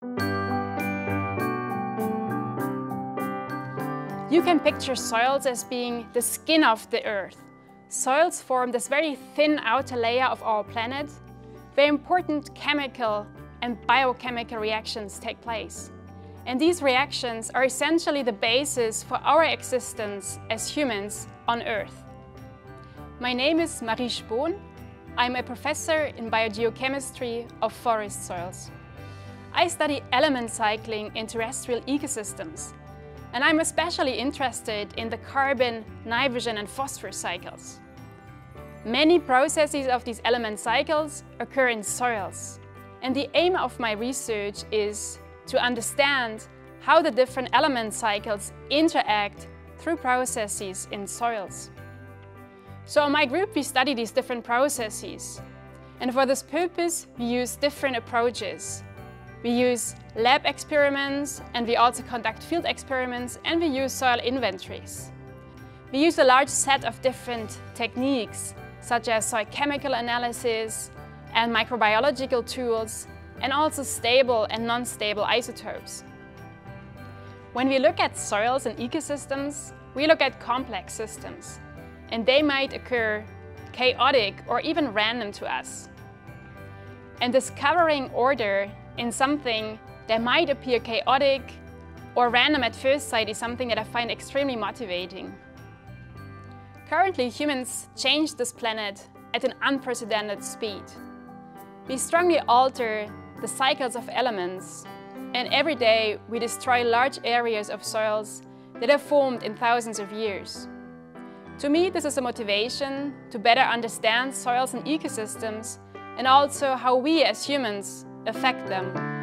You can picture soils as being the skin of the Earth. Soils form this very thin outer layer of our planet, where important chemical and biochemical reactions take place. And these reactions are essentially the basis for our existence as humans on Earth. My name is Marie Spohn. I'm a professor in biogeochemistry of forest soils. I study element cycling in terrestrial ecosystems, and I'm especially interested in the carbon, nitrogen and phosphorus cycles. Many processes of these element cycles occur in soils, and the aim of my research is to understand how the different element cycles interact through processes in soils. So in my group we study these different processes, and for this purpose we use different approaches. We use lab experiments, and we also conduct field experiments, and we use soil inventories. We use a large set of different techniques, such as soil chemical analysis and microbiological tools, and also stable and non-stable isotopes. When we look at soils and ecosystems, we look at complex systems, and they might occur chaotic or even random to us. And discovering order in something that might appear chaotic or random at first sight is something that I find extremely motivating. Currently, humans change this planet at an unprecedented speed. We strongly alter the cycles of elements, and every day we destroy large areas of soils that have formed in thousands of years. To me, this is a motivation to better understand soils and ecosystems, and also how we as humans affect them.